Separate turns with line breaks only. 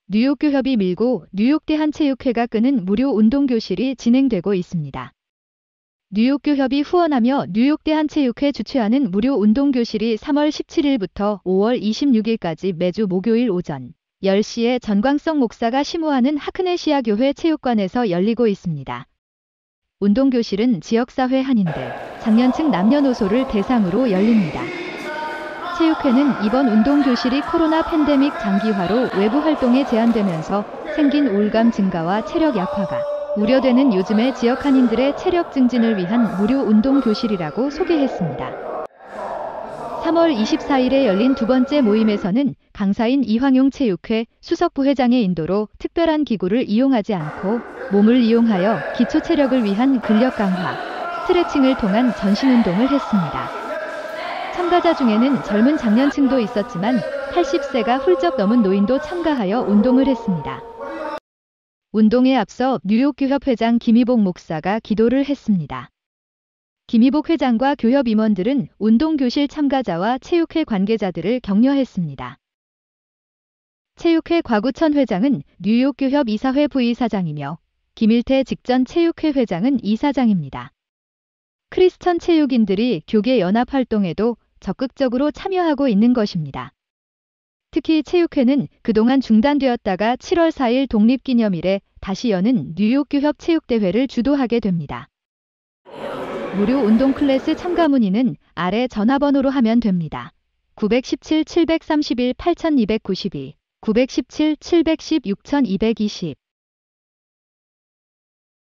뉴욕교협이 밀고 뉴욕 대한체육회가 끄는 무료 운동교실이 진행되고 있습니다. 뉴욕교협이 후원하며 뉴욕 대한체육회 주최하는 무료 운동교실이 3월 17일부터 5월 26일까지 매주 목요일 오전 10시에 전광석 목사가 심호하는 하크네시아 교회 체육관에서 열리고 있습니다. 운동교실은 지역사회 한인들, 장년층 남녀노소를 대상으로 열립니다. 체육회는 이번 운동교실이 코로나 팬데믹 장기화로 외부 활동에 제한되면서 생긴 우울감 증가와 체력 약화가 우려되는 요즘의 지역 한인들의 체력 증진을 위한 무료 운동교실이라고 소개했습니다. 3월 24일에 열린 두 번째 모임에서는 강사인 이황용 체육회 수석부회장의 인도로 특별한 기구를 이용하지 않고 몸을 이용하여 기초 체력을 위한 근력 강화, 스트레칭을 통한 전신 운동을 했습니다. 참가자 중에는 젊은 장년층도 있었지만 80세가 훌쩍 넘은 노인도 참가하여 운동을 했습니다. 운동에 앞서 뉴욕교협 회장 김희복 목사가 기도를 했습니다. 김희복 회장과 교협 임원들은 운동교실 참가자와 체육회 관계자들을 격려했습니다. 체육회 곽우천 회장은 뉴욕교협 이사회 부이사장이며 김일태 직전 체육회 회장은 이사장입니다. 크리스천 체육인들이 교계 연합 활동에도 적극적으로 참여하고 있는 것입니다. 특히 체육회는 그동안 중단되었다가 7월 4일 독립기념일에 다시 여는 뉴욕교협 체육대회를 주도하게 됩니다. 무료 운동 클래스 참가 문의는 아래 전화번호로 하면 됩니다. 917-731-8292, 917-710-6220